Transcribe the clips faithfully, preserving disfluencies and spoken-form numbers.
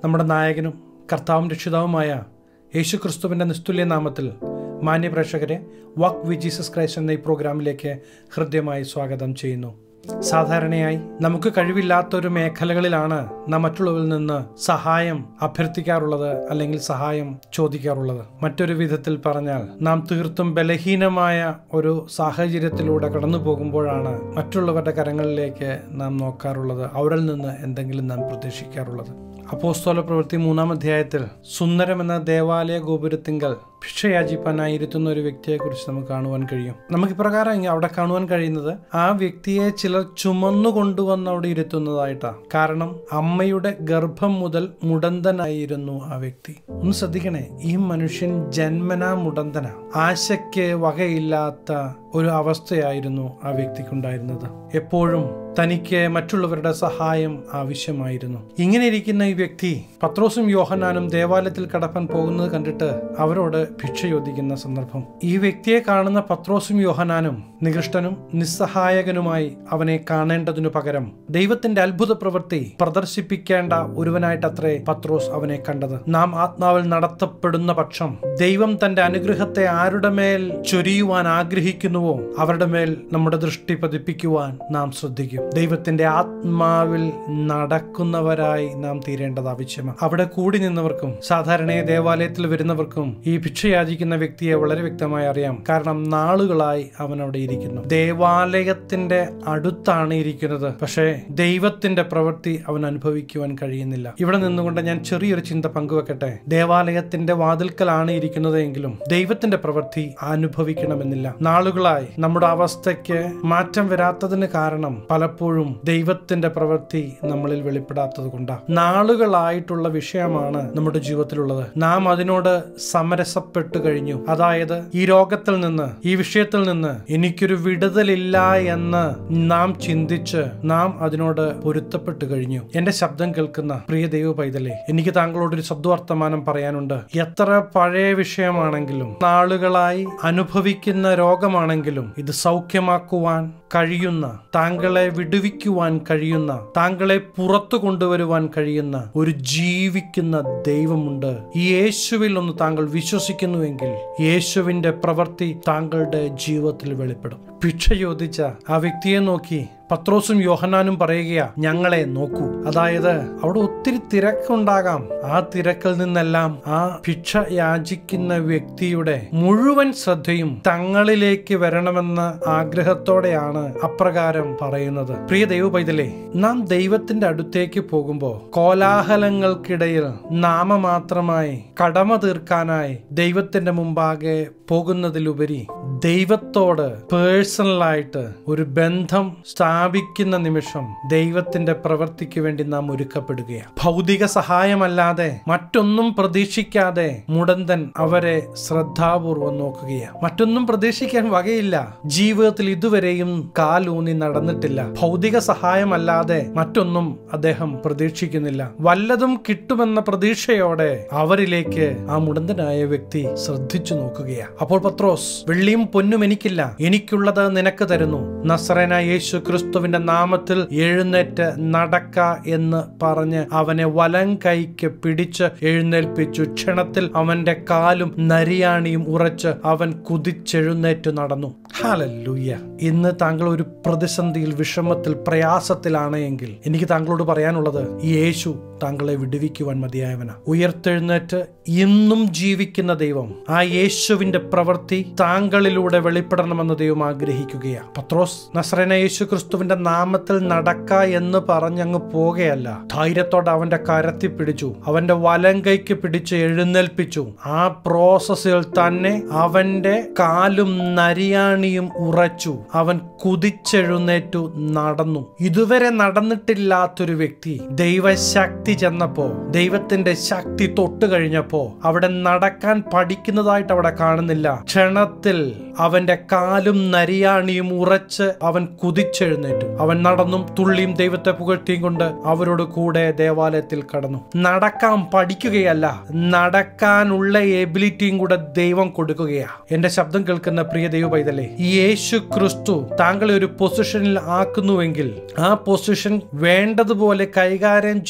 നമ്മുടെ നായകനും കർത്താവും രക്ഷിതാവുമായ യേശുക്രിസ്തുവിൻ്റെ നിസ്തുല്യ നാമത്തിൽ മാന്യ പ്രേക്ഷകരെ വാക്ക് വിത്ത് ജീസസ് ക്രൈസ്റ്റ് എന്ന ഈ പ്രോഗ്രാമിലേക്ക് ഹൃദ്യമായി സ്വാഗതം ചെയ്യുന്നു. സാധാരണയായി നമുക്ക് കഴിവില്ലാത്തൊരു മേഖലകളിലാണ് നാം മറ്റുള്ളവരിൽ നിന്ന് സഹായം അഭ്യർത്ഥിക്കാറുള്ളത് അല്ലെങ്കിൽ സഹായം ചോദിക്കാറുള്ളത്. മറ്റൊരു വിധത്തിൽ പറഞ്ഞാൽ നാം തീർത്തും ബലഹീനമായ ഒരു സാഹചര്യത്തിലൂടെ കടന്നു പോകുമ്പോഴാണ് മറ്റുള്ളവരുടെ കരങ്ങളിലേക്ക് നാം നോക്കാറുള്ളത്, അവരിൽ നിന്ന് എന്തെങ്കിലും നാം പ്രതീക്ഷിക്കാറുള്ളത്. അപ്പോസ്തല പ്രവൃത്തി മൂന്നാം അധ്യായത്തിൽ സുന്ദരം എന്ന ദേവാലയ ഗോപുരത്തിങ്കൽ ഭിക്ഷയാചിപ്പാനായിരുത്തുന്ന ഒരു വ്യക്തിയെക്കുറിച്ച് നമുക്ക് കാണുവാൻ കഴിയും. നമുക്ക് ഇപ്രകാരം അവിടെ കാണുവാൻ കഴിയുന്നത് ആ വ്യക്തിയെ ചിലർ ചുമന്നു കൊണ്ടുവന്ന് അവിടെ ഇരുത്തുന്നതായിട്ടാണ്. കാരണം അമ്മയുടെ ഗർഭം മുതൽ മുടന്തനായിരുന്നു ആ വ്യക്തി. ഒന്ന് ശ്രദ്ധിക്കണേ, ഈ മനുഷ്യൻ ജന്മനാ മുടന്തന, ആശയ്ക്ക് വകയില്ലാത്ത ഒരു അവസ്ഥയായിരുന്നു ആ വ്യക്തിക്കുണ്ടായിരുന്നത്. എപ്പോഴും തനിക്ക് മറ്റുള്ളവരുടെ സഹായം ആവശ്യമായിരുന്നു. ഇങ്ങനെ ഇരിക്കുന്ന ഈ വ്യക്തി പത്രോസും യോഹന്നാനും ദേവാലയത്തിൽ കടപ്പാൻ പോകുന്നത് കണ്ടിട്ട് അവരോട് ഭിക്ഷ ചോദിക്കുന്ന സന്ദർഭം. ഈ വ്യക്തിയെ കാണുന്ന പത്രോസും യോഹന്നാനും നികൃഷ്ടനും നിസ്സഹായകനുമായി അവനെ കാണേണ്ടതിനു പകരം ദൈവത്തിന്റെ അത്ഭുത പ്രവൃത്തി പ്രദർശിപ്പിക്കേണ്ട ഒരുവനായിട്ടത്രേ പത്രോസ് അവനെ കണ്ടത്. നാം ആത്മാവിൽ നടത്തപ്പെടുന്ന പക്ഷം ദൈവം തന്റെ അനുഗ്രഹത്തെ ആരുടെ മേൽ ചൊരിയുവാൻ ആഗ്രഹിക്കുന്നുവോ അവരുടെ മേൽ നമ്മുടെ ദൃഷ്ടി പതിപ്പിക്കുവാൻ നാം ശ്രദ്ധിക്കും. ദൈവത്തിന്റെ ആത്മാവിൽ നടക്കുന്നവരായി നാം തീരേണ്ടത് ആവശ്യമാണ്. അവിടെ കൂടി നിന്നവർക്കും സാധാരണ ദേവാലയത്തിൽ വരുന്നവർക്കും ഈ ഭിക്ഷയാചിക്കുന്ന വ്യക്തിയെ വളരെ വ്യക്തമായി അറിയാം. കാരണം നാളുകളായി അവൻ അവിടെ ഇരിക്കുന്നു. ദേവാലയത്തിന്റെ അടുത്താണ് ഇരിക്കുന്നത്, പക്ഷേ ദൈവത്തിന്റെ പ്രവൃത്തി അവൻ അനുഭവിക്കുവാൻ കഴിയുന്നില്ല. ഇവിടെ നിന്നുകൊണ്ട് ഞാൻ ചെറിയൊരു ചിന്ത പങ്കുവെക്കട്ടെ. ദേവാലയത്തിന്റെ വാതിൽക്കലാണ് ഇരിക്കുന്നത് എങ്കിലും ദൈവത്തിന്റെ പ്രവൃത്തി അനുഭവിക്കണമെന്നില്ല. നാളുകളായി നമ്മുടെ അവസ്ഥയ്ക്ക് മാറ്റം വരാത്തതിന് കാരണം പലപ്പോഴും ദൈവത്തിന്റെ പ്രവൃത്തി നമ്മളിൽ വെളിപ്പെടാത്തത് കൊണ്ടാണ്. നാളുകളായിട്ടുള്ള വിഷയമാണ് നമ്മുടെ ജീവിതത്തിലുള്ളത്. നാം അതിനോട് സമരസപ്പെട്ടു കഴിഞ്ഞു. അതായത് ഈ രോഗത്തിൽ നിന്ന്, ഈ വിഷയത്തിൽ നിന്ന് എനിക്കൊരു വിടുതലില്ല എന്ന് നാം ചിന്തിച്ച് നാം അതിനോട് പൊരുത്തപ്പെട്ടു കഴിഞ്ഞു. എന്റെ ശബ്ദം കേൾക്കുന്ന പ്രിയ ദൈവ പൈതലേ, എനിക്ക് താങ്കളോടൊരു ശബ്ദവർത്തമാനം പറയാനുണ്ട്. എത്ര പഴയ വിഷയമാണെങ്കിലും, നാളുകളായി അനുഭവിക്കുന്ന രോഗമാണെങ്കിലും ഇത് സൗഖ്യമാക്കുവാൻ കഴിയുന്ന, താങ്കളെ വിടുവിക്കുവാൻ കഴിയുന്ന, താങ്കളെ പുറത്തു കൊണ്ടുവരുവാൻ കഴിയുന്ന ഒരു ജീവിക്കുന്ന ദൈവമുണ്ട്. ഈ യേശുവിൽ ഒന്ന് താങ്കൾ വിശ്വസിക്കുന്നുവെങ്കിൽ യേശുവിന്റെ പ്രവൃത്തി താങ്കളുടെ ജീവിതത്തിൽ വെളിപ്പെടും. ഭിക്ഷ ചോദിച്ച ആ വ്യക്തിയെ നോക്കി പത്രോസും യോഹന്നാനും പറയുകയാ, ഞങ്ങളെ നോക്കൂ. അതായത് അവിടെ ഒത്തിരി തിരക്കുണ്ടാകാം. ആ തിരക്കിൽ നിന്നെല്ലാം ആ ഭിക്ഷ യാചിക്കുന്ന വ്യക്തിയുടെ മുഴുവൻ ശ്രദ്ധയും തങ്ങളിലേക്ക് വരണമെന്ന ആഗ്രഹത്തോടെയാണ് അപ്രകാരം പറയുന്നത്. പ്രിയ ദൈവ പൈതലേ, നാം ദൈവത്തിന്റെ അടുത്തേക്ക് പോകുമ്പോൾ കോലാഹലങ്ങൾക്കിടയിൽ നാമമാത്രമായി കടമ തീർക്കാനായി ദൈവത്തിന്റെ മുമ്പാകെ പോകുന്നതിലുപരി ദൈവത്തോട് പേഴ്സണലായിട്ട് ഒരു ബന്ധം സ്ഥാപിക്കുന്ന നിമിഷം ദൈവത്തിന്റെ പ്രവൃത്തിക്ക് വേണ്ടി നാം ഒരുക്കപ്പെടുകയാണ്. ഭൗതിക സഹായമല്ലാതെ മറ്റൊന്നും പ്രതീക്ഷിക്കാതെ മുടന്തൻ അവരെ ശ്രദ്ധാപൂർവം നോക്കുകയാണ്. മറ്റൊന്നും പ്രതീക്ഷിക്കാൻ വകയില്ല. ജീവിതത്തിൽ ഇതുവരെയും കാലൂന്നി നടന്നിട്ടില്ല. ഭൗതിക സഹായമല്ലാതെ മറ്റൊന്നും അദ്ദേഹം പ്രതീക്ഷിക്കുന്നില്ല. വല്ലതും കിട്ടുമെന്ന പ്രതീക്ഷയോടെ അവരിലേക്ക് ആ മുടന്തനായ വ്യക്തി ശ്രദ്ധിച്ചു നോക്കുകയാണ്. അപ്പോൾ പത്രോസ്, വെള്ളിയും പൊന്നും എനിക്കില്ല, എനിക്കുള്ളത് നിനക്ക് തരുന്നു. നസറേനായ യേശു ക്രിസ്തുവിന്റെ നാമത്തിൽ എഴുന്നേറ്റ് നടക്ക എന്ന് പറഞ്ഞ് അവനെ വലം കൈക്ക് പിടിച്ച് എഴുന്നേൽപ്പിച്ചു. ക്ഷണത്തിൽ അവന്റെ കാലും നരിയാണിയും ഉറച്ച് അവൻ കുതിച്ചെഴുന്നേറ്റ് നടന്നു. ഹല്ലേലൂയ. ഇന്ന് താങ്കൾ ഒരു പ്രതിസന്ധിയിൽ, വിഷമത്തിൽ, പ്രയാസത്തിലാണ് എങ്കിൽ എനിക്ക് താങ്കളോട് പറയാനുള്ളത്, ഈ യേശു താങ്കളെ വിടുവിക്കുവാൻ മതിയായവനാ. ഉയർത്തെഴുന്നേറ്റ് ഇന്നും ജീവിക്കുന്ന ദൈവം, ആ യേശുവിന്റെ പ്രവൃത്തി താങ്കളിലൂടെ വെളിപ്പെടണമെന്ന് ദൈവം ആഗ്രഹിക്കുകയാണ്. പത്രോസ് നസറേനായ യേശു ക്രിസ്തുവിന്റെ നാമത്തിൽ നടക്ക എന്ന് പറഞ്ഞങ്ങ് പോകുകയല്ല. ധൈര്യത്തോടെ അവന്റെ കരത്തി പിടിച്ചു, അവന്റെ വലം കൈക്ക് പിടിച്ച് എഴുന്നേൽപ്പിച്ചു. ആ പ്രോസസ്സിൽ തന്നെ അവന്റെ കാലും നരിയാണിയും ഉറച്ചു. അവൻ കുതിച്ചെഴുന്നേറ്റു നടന്നു. ഇതുവരെ നടന്നിട്ടില്ലാത്തൊരു വ്യക്തി ദൈവശക്തി ചെന്നപ്പോ, ദൈവത്തിന്റെ ശക്തി തൊട്ട് കഴിഞ്ഞപ്പോ അവിടെ നടക്കാൻ പഠിക്കുന്നതായിട്ട് അവിടെ കാണുന്നില്ല. ക്ഷണത്തിൽ അവന്റെ കാലും നരിയാണിയും ഉറച്ച് അവൻ കുതിച്ചെഴുന്നേറ്റു. അവൻ നടന്നും തുള്ളിയും ദൈവത്തെ പുകഴ്ത്തിയും കൊണ്ട് അവരോട് കൂടെ ദേവാലയത്തിൽ കടന്നു. നടക്കാൻ പഠിക്കുകയല്ല, നടക്കാനുള്ള എബിലിറ്റിയും കൂടെ ദൈവം കൊടുക്കുകയാ. എന്റെ ശബ്ദം കേൾക്കുന്ന പ്രിയ ദൈവ പൈതലേ, യേശു ക്രിസ്തു താങ്കളെ ഒരു പൊസിഷനിൽ ആക്കുന്നുവെങ്കിൽ ആ പൊസിഷൻ വേണ്ടതുപോലെ കൈകാര്യം ചെയ്യുവാൻ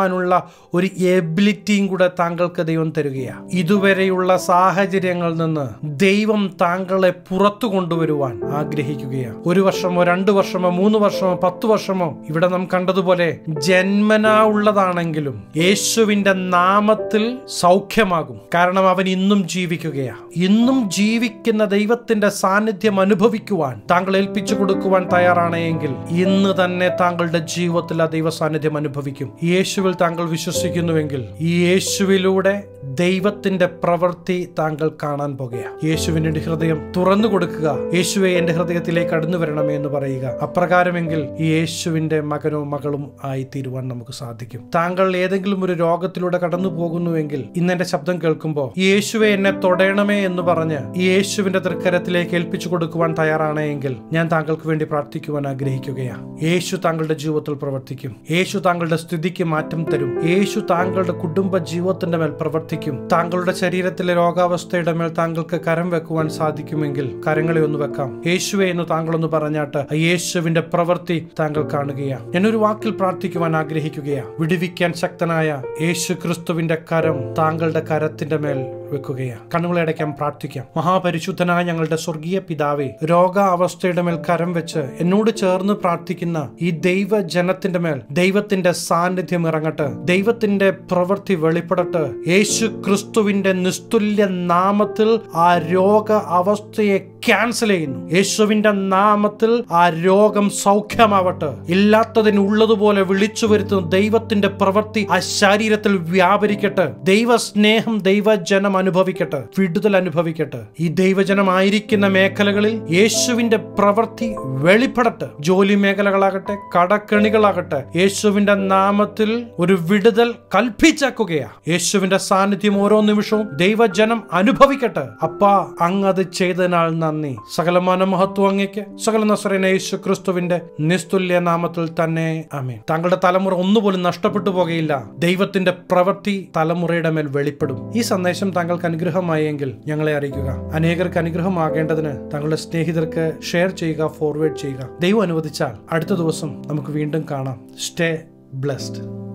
ചെയ്യുവാനുള്ള ഒരു എബിലിറ്റിയും കൂടെ താങ്കൾക്ക് ദൈവം തരികയാണ്. ഇതുവരെയുള്ള സാഹചര്യങ്ങളിൽ നിന്ന് ദൈവം താങ്കളെ പുറത്തു കൊണ്ടുവരുവാൻ ആഗ്രഹിക്കുകയാണ്. ഒരു വർഷമോ രണ്ടു വർഷമോ മൂന്ന് വർഷമോ പത്ത് വർഷമോ ഇവിടെ നാം കണ്ടതുപോലെ ജന്മനാ ഉള്ളതാണെങ്കിലും യേശുവിന്റെ നാമത്തിൽ സൗഖ്യമാകും. കാരണം അവൻ ഇന്നും ജീവിക്കുകയാണ്. ഇന്നും ജീവിക്കുന്ന ദൈവത്തിന്റെ സാന്നിധ്യം അനുഭവിക്കുവാൻ താങ്കൾ ഏൽപ്പിച്ചു കൊടുക്കുവാൻ തയ്യാറാണെങ്കിൽ ഇന്ന് തന്നെ താങ്കളുടെ ജീവിതത്തിൽ ആ ദൈവ സാന്നിധ്യം അനുഭവിക്കും. യേശുവിൽ താങ്കൾ വിശ്വസിക്കുന്നുവെങ്കിൽ ഈ യേശുവിലൂടെ ദൈവത്തിന്റെ പ്രവൃത്തി താങ്കൾ കാണാൻ പോകുകയാണ്. യേശുവിന്റെ ഹൃദയം തുറന്നു കൊടുക്കുക. യേശുവെ എന്റെ ഹൃദയത്തിലേക്ക് കടന്നു വരണമേ എന്ന് പറയുക. അപ്രകാരമെങ്കിൽ ഈ യേശുവിന്റെ മകനോ മകളും ആയി തീരുവാൻ നമുക്ക് സാധിക്കും. താങ്കൾ ഏതെങ്കിലും ഒരു രോഗത്തിലൂടെ കടന്നു പോകുന്നുവെങ്കിൽ ഇന്ന് എന്റെ ശബ്ദം കേൾക്കുമ്പോൾ യേശുവെ എന്നെ തൊടയണമേ എന്ന് പറഞ്ഞ് ഈ യേശുവിന്റെ തൃക്കരത്തിലേക്ക് ഏൽപ്പിച്ചു കൊടുക്കുവാൻ തയ്യാറാണെങ്കിൽ ഞാൻ താങ്കൾക്ക് വേണ്ടി പ്രാർത്ഥിക്കുവാൻ ആഗ്രഹിക്കുകയാണ്. യേശു താങ്കളുടെ ജീവിതത്തിൽ പ്രവർത്തിക്കും. യേശു താങ്കളുടെ സ്ഥിതിക്ക് മാറ്റം തരും. യേശു താങ്കളുടെ കുടുംബ ജീവിതത്തിന്റെ മേൽ പ്രവർത്തിക്കും. താങ്കളുടെ ശരീരത്തിലെ രോഗാവസ്ഥയുടെ മേൽ താങ്കൾക്ക് കരം വെക്കുവാൻ സാധിക്കുമെങ്കിൽ കരങ്ങളെ ഒന്ന് വെക്കാം. യേശുവെ എന്ന് താങ്കളൊന്ന് പറഞ്ഞാട്ട് യേശുവിന്റെ പ്രവൃത്തി താങ്കൾ കാണുകയാണ്. ഞാനൊരു വാക്കിൽ പ്രാർത്ഥിക്കുവാൻ ആഗ്രഹിക്കുകയാണ്. വിടുവിക്കാൻ ശക്തനായ യേശു ക്രിസ്തുവിന്റെ കരം താങ്കളുടെ കരത്തിന്റെ മേൽ വെക്കുകയാണ്. കണ്ണുകളെ അടയ്ക്കാൻ പ്രാർത്ഥിക്കാം. മഹാപരിശുദ്ധനായ ഞങ്ങളുടെ സ്വർഗീയ പിതാവേ, രോഗാവസ്ഥയുടെ മേൽ കരം വെച്ച് എന്നോട് ചേർന്ന് പ്രാർത്ഥിക്കുന്ന ഈ ദൈവ ജനത്തിന്റെ മേൽ ദൈവത്തിന്റെ സാന്നിധ്യം ഇറങ്ങട്ടെ. ദൈവത്തിന്റെ പ്രവൃത്തി വെളിപ്പെടട്ടെ. യേശു ക്രിസ്തുവിന്റെ നിസ്തുല്യ നാമത്തിൽ ആ രോഗ അവസ്ഥയെ ക്യാൻസൽ ചെയ്യുന്നു. യേശുവിന്റെ നാമത്തിൽ ആ രോഗം സൗഖ്യമാവട്ടെ. ഇല്ലാത്തതിന് ഉള്ളതുപോലെ വിളിച്ചു വരുത്തുന്ന ദൈവത്തിന്റെ പ്രവൃത്തി ആ ശരീരത്തിൽ വ്യാപരിക്കട്ടെ. ദൈവസ്നേഹം ദൈവജനം അനുഭവിക്കട്ടെ. വിടുതൽ അനുഭവിക്കട്ടെ. ഈ ദൈവജനമായിരിക്കുന്ന മേഖലകളിൽ യേശുവിന്റെ പ്രവൃത്തി വെളിപ്പെടട്ടെ. ജോലി മേഖലകളാകട്ടെ, കടക്കെണികളാകട്ടെ, യേശുവിന്റെ നാമത്തിൽ ഒരു വിടുതൽ കൽപ്പിച്ചാക്കുകയാ. യേശുവിന്റെ സാന്നിധ്യം ഓരോ നിമിഷവും ദൈവജനം അനുഭവിക്കട്ടെ. അപ്പാ, അങ്ങ് അത് ചെയ്തതിനാൽ നന്ദി. സകലമാന മഹത്വം അങ്ങേക്ക്. സകല നസറേനായ യേശു ക്രിസ്തുവിന്റെ നിസ്തുല്യ നാമത്തിൽ തന്നെ ആമേൻ. താങ്കളുടെ തലമുറ ഒന്നുപോലും നഷ്ടപ്പെട്ടു പോകുകയില്ല. ദൈവത്തിന്റെ പ്രവൃത്തി തലമുറയുടെ മേൽ വെളിപ്പെടും. ഈ സന്ദേശം താങ്കൾക്ക് അനുഗ്രഹമായെങ്കിൽ ഞങ്ങളെ അറിയിക്കുക. അനേകർക്ക് അനുഗ്രഹമാകേണ്ടതിന് താങ്കളുടെ സ്നേഹിതർക്ക് ഷെയർ ചെയ്യുക, ഫോർവേഡ് ചെയ്യുക. ദൈവം അനുവദിച്ചാൽ അടുത്ത ദിവസം നമുക്ക് വീണ്ടും കാണാം. Stay blessed.